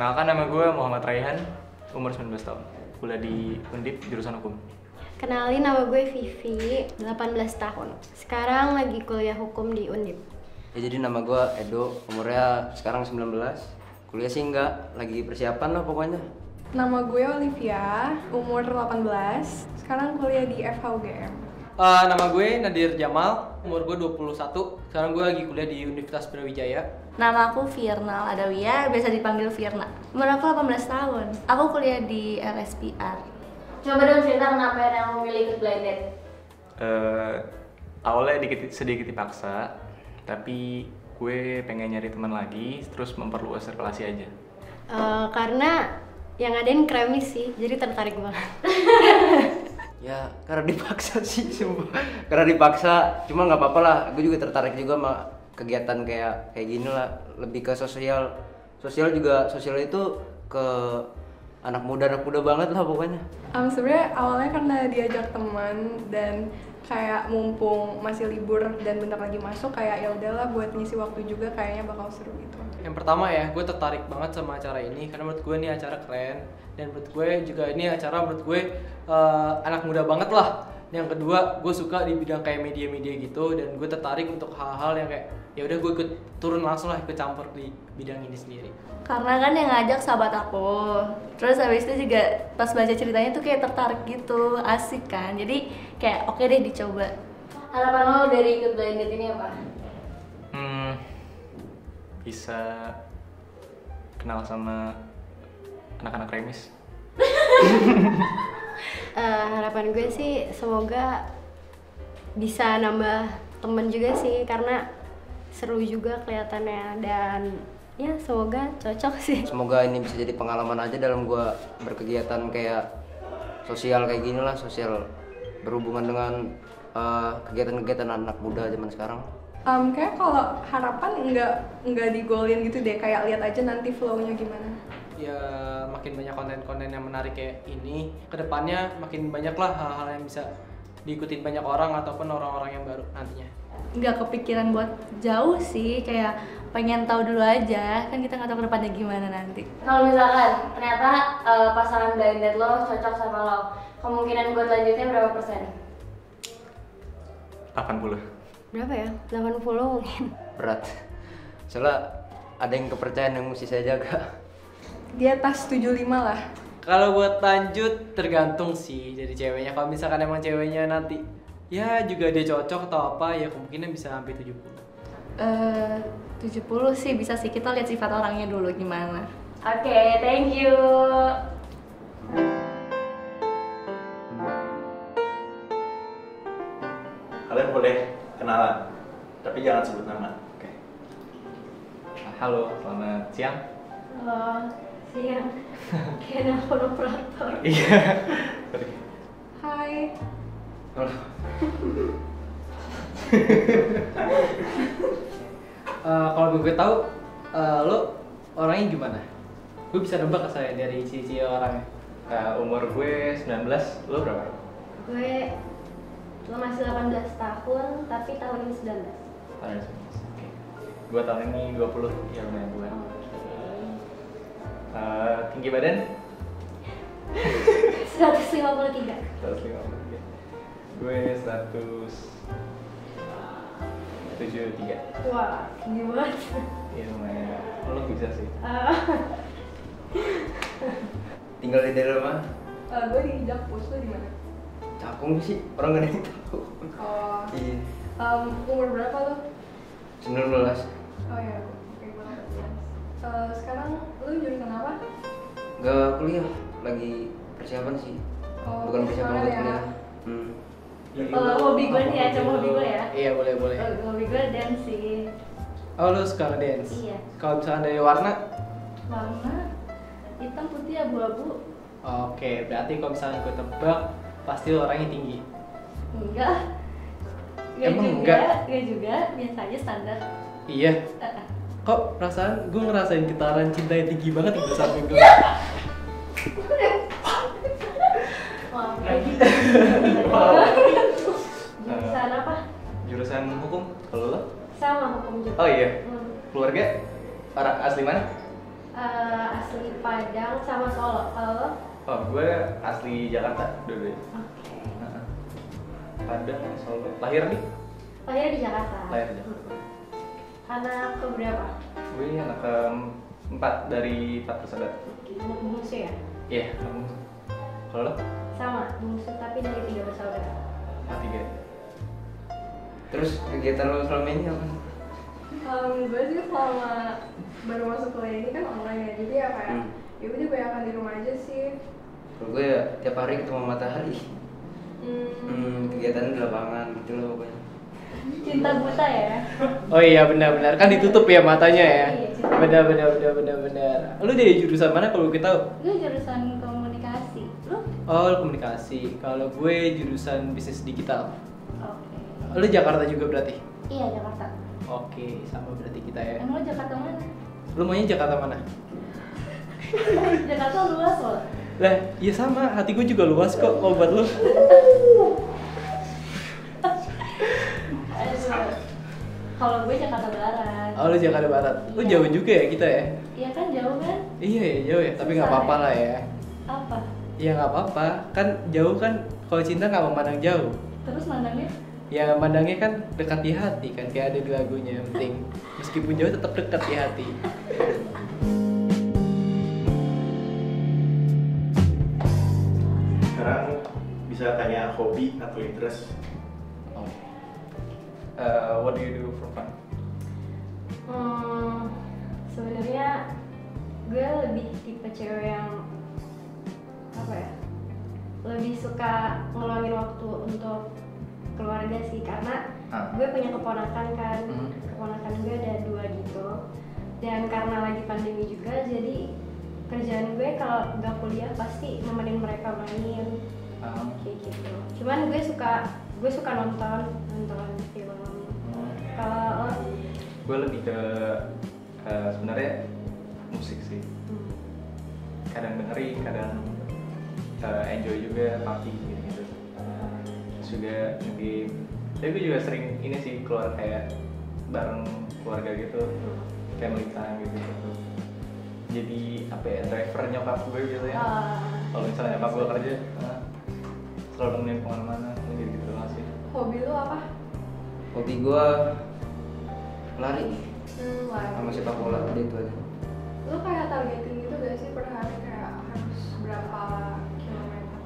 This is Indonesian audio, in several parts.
Perkenalkan, nama gue Muhammad Raihan, umur 19 tahun. Kuliah di Undip, jurusan hukum. Kenalin, nama gue Vivi, 18 tahun. Sekarang lagi kuliah hukum di Undip. Ya, jadi nama gue Edo, umurnya sekarang 19. Kuliah sih enggak, lagi persiapan lah pokoknya. Nama gue Olivia, umur 18. Sekarang kuliah di FHUGM. Nama gue Nadir Jamal, umur gue 21. Sekarang gue lagi kuliah di Universitas Brawijaya. Nama aku Firna Adawiyah, biasa dipanggil Firna. Umur aku 18 tahun. Aku kuliah di LSPR. Coba dong cerita kenapa yang memilih ikut blind date? Awalnya sedikit dipaksa, tapi gue pengen nyari teman lagi, terus memperluas relasi aja. Karena yang ngadain kremis sih, jadi tertarik banget. Ya karena dipaksa sih, sumpah. Karena dipaksa, cuma nggak apa-apa lah. Gue juga tertarik juga sama kegiatan kayak gini lah. Lebih ke sosial juga, sosial itu ke anak muda banget lah pokoknya. Sebenarnya awalnya karena diajak teman dan kayak mumpung masih libur dan bentar lagi masuk, kayak ya udahlah buat ngisi waktu juga, kayaknya bakal seru gitu. Yang pertama ya, gue tertarik banget sama acara ini karena menurut gue ini acara keren, dan menurut gue juga ini acara menurut gue anak muda banget lah. Yang kedua, gue suka di bidang kayak media-media gitu, dan gue tertarik untuk hal-hal yang kayak ya udah gue ikut turun langsung lah, ikut campur di bidang ini sendiri. Karena kan yang ngajak sahabat aku. Terus habis itu juga pas baca ceritanya tuh kayak tertarik gitu, asik kan. Jadi kayak oke deh dicoba. Harapan lo dari ikut blind date ini apa? Bisa kenal sama anak-anak remis. Harapan gue sih semoga bisa nambah temen juga sih, karena seru juga kelihatannya, dan ya semoga cocok sih. Semoga ini bisa jadi pengalaman aja dalam gue berkegiatan kayak sosial kayak gini lah, sosial berhubungan dengan kegiatan-kegiatan anak muda zaman sekarang. Kayak kalau harapan nggak digolin gitu deh, kayak lihat aja nanti flow-nya gimana. Ya makin banyak konten-konten yang menarik kayak ini, kedepannya makin banyak lah hal-hal yang bisa diikutin banyak orang ataupun orang-orang yang baru nantinya. Nggak kepikiran buat jauh sih, kayak pengen tahu dulu aja, kan kita nggak tahu kedepannya gimana nanti. Kalau misalkan ternyata pasangan blind date lo cocok sama lo, kemungkinan buat lanjutnya berapa persen? 80. Berapa ya? 80 mungkin. Berat. Soalnya ada yang kepercayaan yang mesti saya jaga. Di atas 75 lah. Kalau buat lanjut tergantung sih dari ceweknya. Kalau misalkan emang ceweknya nanti ya juga dia cocok atau apa, ya kemungkinan bisa sampai 70. 70 sih bisa sih, kita lihat sifat orangnya dulu gimana. Oke, thank you. Kalian boleh kenalan, tapi jangan sebut nama. Oke. Halo, selamat siang. Halo, siang. Kayak nelfon operator. Iya. Hai. Halo. Kalau gue tahu, lo orangnya gimana? Gue bisa nebak saya dari ciri-ciri orangnya. Umur gue 19, lo berapa? Gue masih 18 tahun, tapi tahun ini 19. Tahun 19. Oke. Gue tahun ini 20, ya lumayan tua. Tinggi badan? 153. 153. Gue 173. Wah, tinggi banget. Iya lumayan. Lo bisa sih. Tinggal di daerah mana? Gue di Jakpus, lo di mana? Cakung sih, orang gak ada yang tahu. Oh. Iya. Umur berapa lo? 19. Oh ya, oke banget. Sekarang lo jurusan apa? Gak kuliah, lagi persiapan sih. Oh, Bukan persiapan buat ya. kuliah. Hobi gue nih ya, coba hobi gue ya. Iya boleh. Hobi gue dance sih. Oh lo suka dance? Iya. Kalau misalkan dari warna? Warna hitam, putih, abu-abu. Oke, berarti kalau misalkan gue tebak pasti lo orangnya tinggi. Enggak. Emang Enggak juga, biasa aja standar. Iya. Kok perasaan gue ngerasain getaran cinta yang tinggi banget di samping gue. Wah, Jurusan apa? Jurusan hukum. Kalau lo? Sama hukum juga. Oh iya. Keluarga? Orang asli mana? Asli Padang sama Solo. Kalau lo? Oh, gue asli Jakarta dulu. Oke. Padang, Solo. Lahir di? Lahir di Jakarta. Lahir di Jakarta. Anak keberapa? Gue anak keempat dari 4 bersaudara. Anak bungsu ya? Iya, kamu. Kalau lo? Sama, bungsu tapi dari 3 bersaudara. Tiga. Terus kegiatan lo selama ini apa? Gue sih selama baru masuk kuliah ini kan online ya, jadi ya kayak ya udah banyakan di rumah aja sih. Kalau gue ya tiap hari ketemu matahari. Kegiatan di lapangan gitu loh pokoknya. Cinta buta ya. Oh iya benar-benar kan ditutup ya matanya ya. Iya, cinta. Benar. Lu dari jurusan mana kalau kita tahu? Gue jurusan komunikasi. Lu? Oh, komunikasi. Kalau gue jurusan bisnis digital. Oke. Lu Jakarta juga berarti? Iya, Jakarta. Oke, sama berarti kita ya. Emang lu Jakarta mana? Lu maunya Jakarta mana? Jakarta luas loh. Lah, iya sama, hati gue juga luas kok kalau buat lu. Aduh. Kalau gue Jakarta Barat. Oh, lu Jakarta Barat. Lu Iya. jauh juga ya kita ya? Iya kan jauh kan? Iya ya, jauh ya, tapi nggak Susah apa-apa ya? lah ya. Apa? Iya nggak apa-apa, kan jauh kan kalau cinta nggak memandang jauh. Terus mandangnya? Ya mandangnya kan dekat di hati kan, kayak ada di lagunya yang penting meskipun jauh tetap dekat di hati. Sekarang bisa tanya hobi atau interest. What do you do for fun? Sebenarnya gue lebih tipe cewek yang apa ya? Lebih suka ngeluangin waktu untuk keluarga sih, karena gue punya keponakan kan. Keponakan gue ada 2 gitu. Dan karena lagi pandemi juga, jadi kerjaan gue kalau nggak kuliah pasti nemenin mereka main kayak gitu. Cuman gue suka nonton film. Kalau Gue lebih ke sebenarnya musik sih. Kadang dengerin, kadang enjoy juga party gitu. Juga game. Tapi gue juga sering ini sih keluar kayak bareng keluarga gitu, family time gitu. Jadi apa ya, driver nyokap gue gitu ya. Kalau misalnya nyokap gue kerja, selalu nemenin kemana-mana, gitu lah sih. Hobi lu apa? Hobi gue lari Lari. sama sepak bola, udah itu aja. Lu kayak targeting gitu gak sih per hari kayak harus berapa kilometer?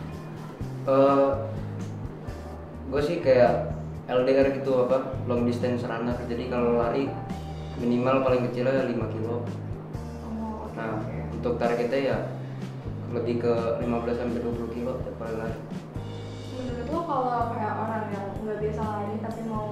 Gue sih kayak LDR gitu, apa long distance runner. Jadi kalau lari minimal paling kecilnya 5 kilo. Oh, oke, Nah, oke. untuk targetnya ya lebih ke 15 sampai 20 kilo tiap kali lari. Menurut lo kalau kayak orang yang nggak biasa lari tapi mau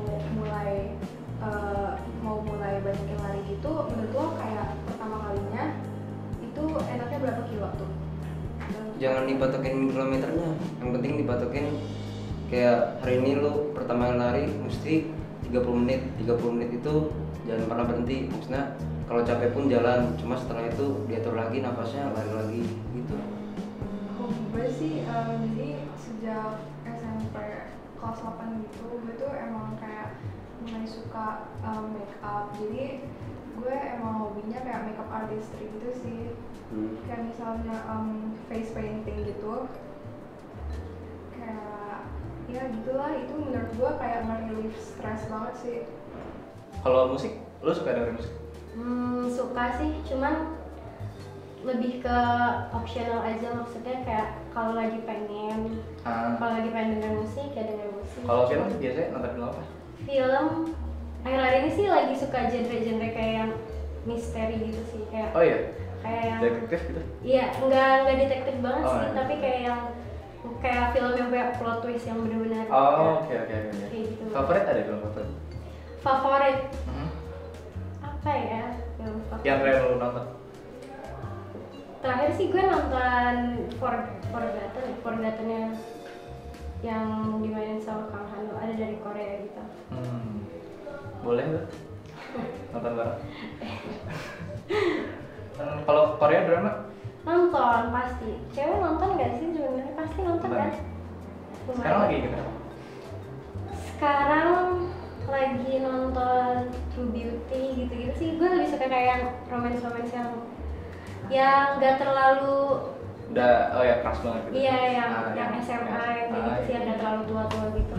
mulai banyakin lari gitu, menurut lo kayak pertama kalinya itu enaknya berapa kilo tuh? Jangan dipatokin kilometernya, yang penting dipatokin kayak hari ini lu pertama kali lari mesti 30 menit. 30 menit itu jangan pernah berhenti, maksudnya kalau capek pun jalan, cuma setelah itu diatur lagi nafasnya, lari lagi gitu. Gue sih jadi sejak SMP kelas 8 gitu, gue tuh emang kayak mulai suka make up. Jadi gue emang hobinya kayak makeup artistry gitu sih. Kayak misalnya face painting gitu. Kayak ya gitulah, itu menurut gue kayak nge-relief stress banget sih. Kalau musik, lo suka dengerin musik? Suka sih, cuman lebih ke optional aja, maksudnya kayak kalau lagi pengen denger musik ya denger musik. Kalau film biasanya nonton film apa? Film akhir-akhir ini sih lagi suka genre-genre kayak yang misteri gitu sih, kayak Oh iya, kayak yang detektif gitu? iya nggak detektif banget Oh, sih, iya. tapi kayak yang kayak film yang kayak plot twist yang benar-benar Oh, oke. kayak gitu. Favorit ada film favorit? Favorit apa ya film favorit? Yang terakhir lo nonton? Terakhir sih gue nonton Forgotten-nya yang dimainin sama Kang Hano, ada dari Korea gitu. Boleh tuh nonton bareng. Kalau Korea drama? Nonton pasti. Cewek nonton gak sih sebenarnya? Pasti nonton kan? Sekarang lagi gitu? Sekarang lagi nonton True Beauty gitu-gitu sih. Gue lebih suka kayak yang romance yang yang nggak terlalu Udah, oh ya keras banget gitu. iya yang Ah, yang SMA yang kayak gitu sih yang nggak terlalu tua-tua gitu.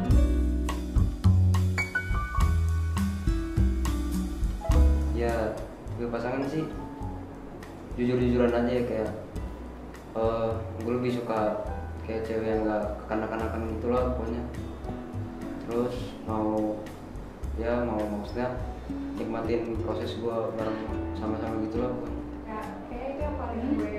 Ya gue pasangan sih jujur-jujuran aja ya, kayak gue lebih suka kayak cewek yang gak kekanak-kanakan gitu lah pokoknya. Terus mau maksudnya nikmatin proses gue bareng sama-sama gitu lah pokoknya. Kayak itu yang paling gue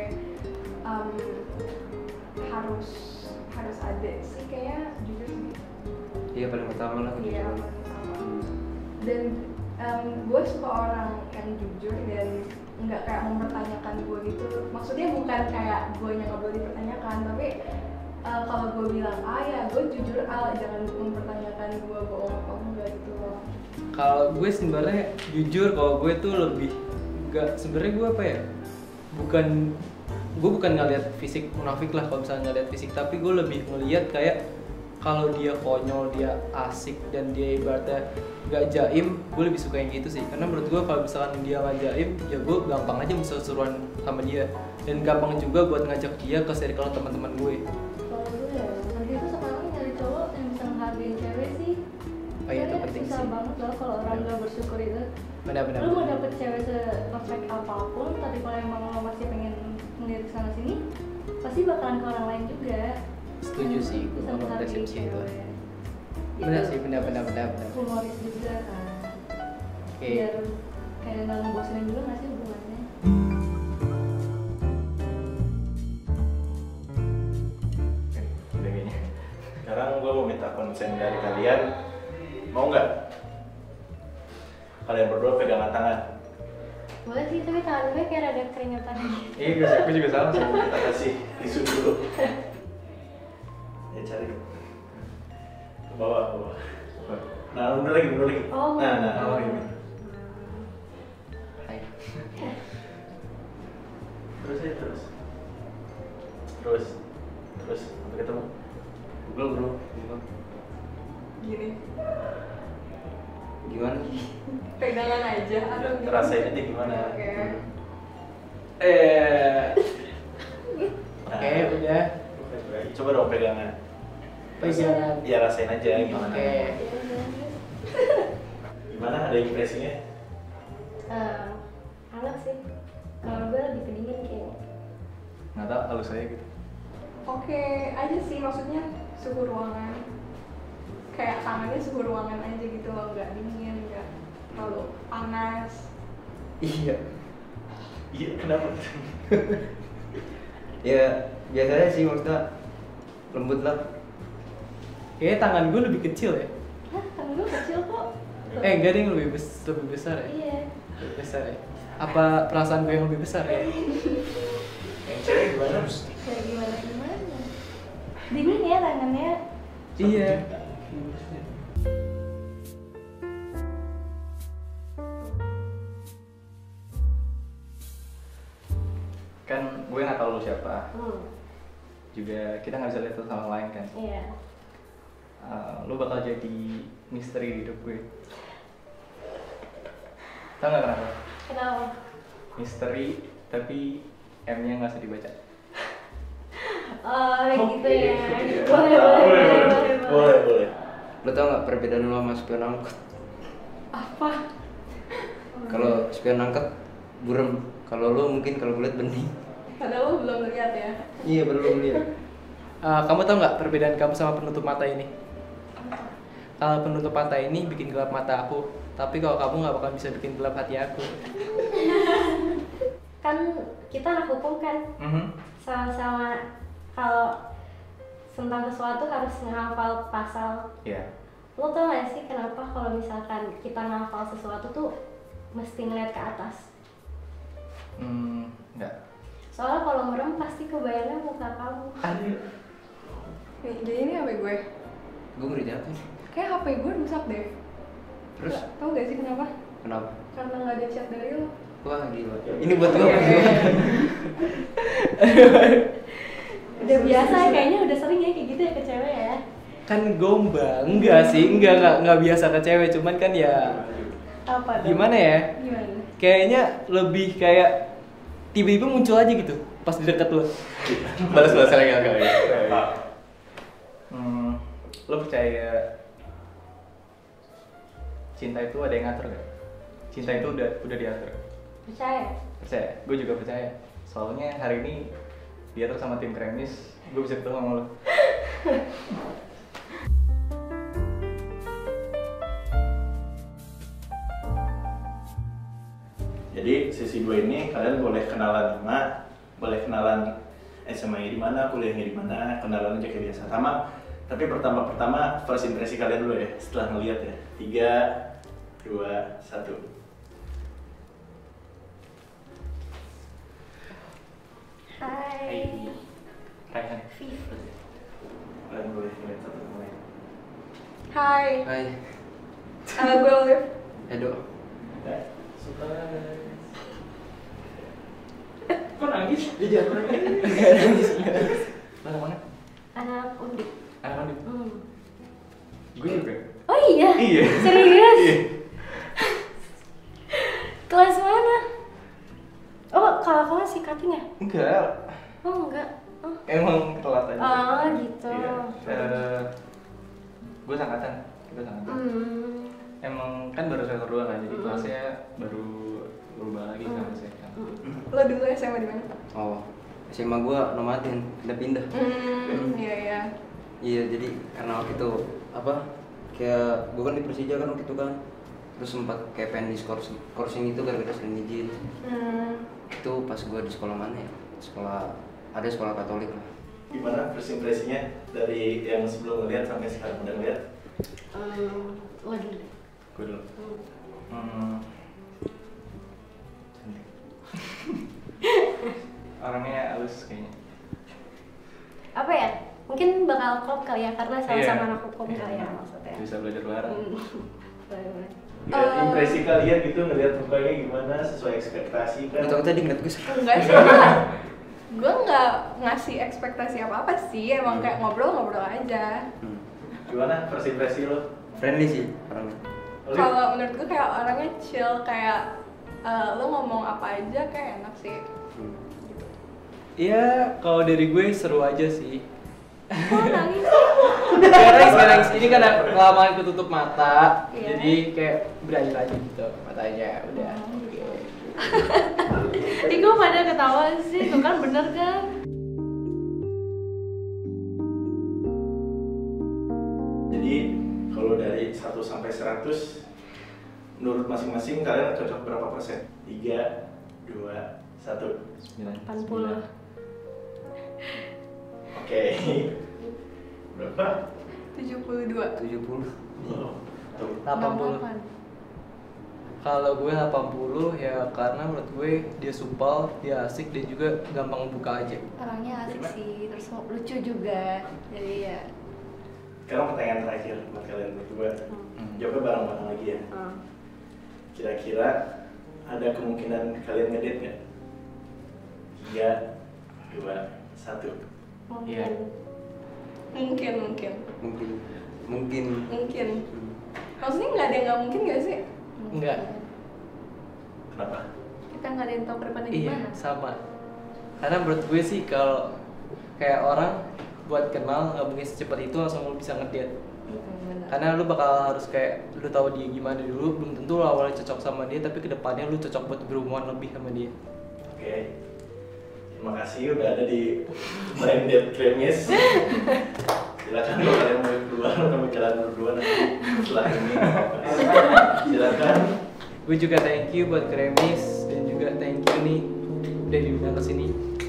harus ada sih, kayaknya jujur sih. Iya paling utama lah Iya, kejujuran. paling utama. Dan gue suka orang yang jujur dan nggak kayak mempertanyakan gue gitu. Maksudnya bukan kayak gue yang nggak boleh dipertanyakan, tapi kalau gue bilang A ya gue jujur A, jangan mempertanyakan gue bohong apa enggak gitu loh. Kalau gue sebenarnya jujur, kalau gue tuh lebih nggak, sebenarnya gue apa ya, gue bukan ngeliat fisik munafik lah kalau misalnya ngeliat fisik, tapi gue lebih ngeliat kayak kalau dia konyol, dia asik, dan dia ibaratnya gak jaim, gue lebih suka yang gitu sih. Karena menurut gue kalau misalkan dia gak jaim, ya gue gampang aja bisa seruan sama dia, dan gampang juga buat ngajak dia ke circle teman-teman gue. Kalau gue ya, nanti itu sekarang nyari cowok yang bisa menghargai cewek sih. Oh iya, itu Soalnya penting susah sih. banget loh kalau orang gak bersyukur itu. Benar-benar. Lu mau dapet cewek se-perfect apapun, tapi kalau emang lo masih pengen ngeliat kesana sini, pasti bakalan ke orang lain juga. Setuju sih, gue Bisa sama menghargai persepsi itu. cewek. Benar Itu sih, benar. humoris juga kan. Oke. Biar kayak gak ngebosenin juga gak sih hubungannya. Udah kayaknya. Sekarang gue mau minta konsen dari kalian. Mau nggak? Kalian berdua pegangan tangan. Boleh sih, tapi tangan gue kayak ada keringetan gitu. Iya, gue juga sama sih. Kita kasih tisu dulu. Ya cari. Ke bawah, ke bawah. Nah, mundur lagi. Oh, Nah, ini. Hai. Terus aja, terus sampai ketemu. Google bro, Gini, gimana? pegangan aja atau gimana? Rasain aja gimana. Oke. Oke, udah. Coba dong pegangan. Pegangan. Ya rasain aja gimana. Oke. Gimana, ada impresinya? Hangat sih. Kalau gue lebih kedingin kayaknya. Nggak tahu, halus aja gitu. Oke aja sih, maksudnya suhu ruangan. Kayak tangannya suhu ruangan aja gitu loh, nggak dingin, nggak terlalu panas. Iya. Iya, kenapa? Ya biasanya sih maksudnya lembut lah. Kayaknya tangan gue lebih kecil ya. Hah, tangan lu kecil kok. Enggak deh, yang lebih besar ya. Iya. Lebih besar ya. Apa perasaan gue yang lebih besar ya? Yang cewek gimana? Kayak gimana? Dingin ya tangannya. Iya. Kan gue nggak tahu lu siapa. Hmm. Juga kita nggak bisa lihat satu sama lain kan. Iya. Lu bakal jadi misteri di hidup gue. Tahu nggak kenapa? Kenapa? Misteri tapi M-nya nggak usah dibaca. Oh, kayak gitu Oke. ya. Iya. Boleh. Lo tau nggak perbedaan lo sama spion angkot? Apa? Kalau spion angkot burem, kalau lo mungkin kalau gue liat bening. Padahal lo belum lihat ya. Iya belum lihat. Kamu tahu nggak perbedaan kamu sama penutup mata ini? Kalau penutup mata ini bikin gelap mata aku, tapi kalau kamu nggak bakal bisa bikin gelap hati aku. Kan kita anak hukum kan, sama-sama kalau tentang sesuatu harus menghafal pasal. Iya. Lo tau gak sih kenapa kalau misalkan kita ngafal sesuatu tuh mesti ngeliat ke atas? Enggak. Soalnya kalau merem pasti kebayangnya muka kamu. Aduh. Nih, jadi ini HP gue. Gue ngeri jatuh. Kayak HP gue rusak deh. Terus Tau gak sih kenapa? kenapa? Karena nggak ada chat dari lo. Wah gila. Ini buat gue apa? Udah biasa kayaknya, udah sering ya kayak gitu ya ke cewek ya. Kan gombal, enggak sih, enggak biasa ke cewek, cuman kan ya Apa dong? gimana ya? Gimana? Kayaknya lebih kayak tiba-tiba muncul aja gitu pas di dekat lo. Balas-balas lagi agak ya. Lo percaya cinta itu ada yang ngatur gak? Cinta itu udah diatur. Percaya? Percaya, gue juga percaya. Soalnya hari ini diatur sama tim Kremis, gue bisa ketemu sama lo. Jadi sesi 2 ini kalian boleh kenalan nama, boleh kenalan SMA-nya di mana, kuliahnya di mana, kenalan aja kayak biasa. Tapi pertama first impresi kalian dulu ya, setelah ngeliat ya. 3, 2, 1. Hai. Raihan. Kalian boleh ngeliat satu sama lain. Hai, Hai, gue Olive. Edo. Ya, surprise. Kok nangis? Dia jatuh nangis. Mana? Anak Undip. Anak mandi. Gue juga. Oh iya? Iya. Serius? Iya. Kelas mana? Oh, kalau kamu si cutting ya? Enggak. Oh enggak. Oh, Emang telat aja. oh gitu. Iya. Gue sangkatan. Kita sangkatan. Emang kan baru semester 2 kan, jadi kelasnya baru berubah lagi kan saya. Lo dulu SMA di mana? Oh, SMA gua nomaden, pindah-pindah. Iya. Iya, jadi karena waktu itu apa? Kayak gua kan di Persija kan waktu itu kan. Terus sempat kayak pengen diskorsing itu gara-gara sering izin. Itu pas gua di sekolah mana ya? Ada sekolah Katolik lah. Gimana first impresinya dari yang sebelum ngeliat sampai sekarang udah ngeliat? Lo dulu. Gue dulu. Cantik. Orangnya halus kayaknya. Apa ya? Mungkin bakal klop kali ya karena sama-sama Iya. anak hukum kali ya maksudnya. Bisa belajar bareng. Boleh. Ya, impresi kalian gitu ngeliat mukanya gimana sesuai ekspektasi kan? Itu tadi ngeliat gue Enggak sih, gue nggak ngasih ekspektasi apa-apa sih, emang kayak ngobrol-ngobrol aja. Gimana first impresi lo? friendly sih orangnya. Olive? Kalau menurut gue kayak orangnya chill, kayak lo ngomong apa aja kayak enak sih. Iya, kalau dari gue seru aja sih. Kok nangis? Gak nangis, ini kan kelamaan ketutup mata, Iya. jadi kayak berair aja gitu matanya, udah. Ih, kok pada ketawa sih? Tuh kan bener kan? Jadi kalau dari 1 sampai 100 menurut masing-masing kalian cocok berapa persen? 3, 2, 1. 80. Oke. Berapa? 72. 70. Oh, tuh. 80. Kalau gue 80 ya karena menurut gue dia supel, dia asik dan juga gampang buka aja. Orangnya asik sih, terus lucu juga. Jadi ya. Sekarang pertanyaan terakhir buat kalian berdua. Jawabnya bareng-bareng lagi ya. Kira-kira ada kemungkinan kalian ngedate nggak? 3, 2, 1. Iya. Mungkin. Maksudnya nggak ada yang nggak mungkin nggak sih? Enggak. Kenapa? Kita nggak ada yang tahu ke depannya Iya, gimana. sama. Karena menurut gue sih kalau kayak orang buat kenal nggak mungkin secepat itu langsung lu bisa ngedate. Karena lu bakal harus kayak lu tahu dia gimana dulu, belum tentu lu awalnya cocok sama dia, tapi kedepannya lu cocok buat berhubungan lebih sama dia. Oke. Terima kasih udah ada di Blind Date Kremis. Silakan kalau kalian mau keluar atau mau jalan berdua nanti setelah ini. Silakan. Gue juga thank you buat Kremis dan juga thank you nih udah diundang ke sini.